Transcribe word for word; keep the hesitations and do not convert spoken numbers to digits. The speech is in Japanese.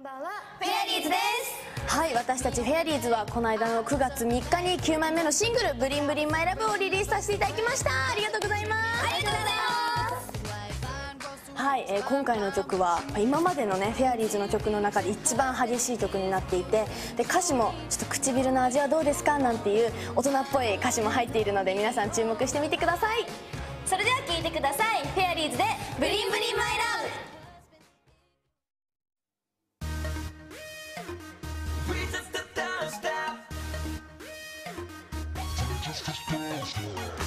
ばんは、フェアリーズです。はい、私たちフェアリーズはこの間のくがつみっかにきゅうまいめのシングル「ブリンブリンマイラブ」をリリースさせていただきました。ありがとうございます。ありがとうございます。はい、えー、今回の曲は今までのねフェアリーズの曲の中で一番激しい曲になっていて、で歌詞もちょっと唇の味はどうですかなんていう大人っぽい歌詞も入っているので、皆さん注目してみてください。それでは聴いてください。フェアリーズで「ブリンブリンマイラブ」。 Just a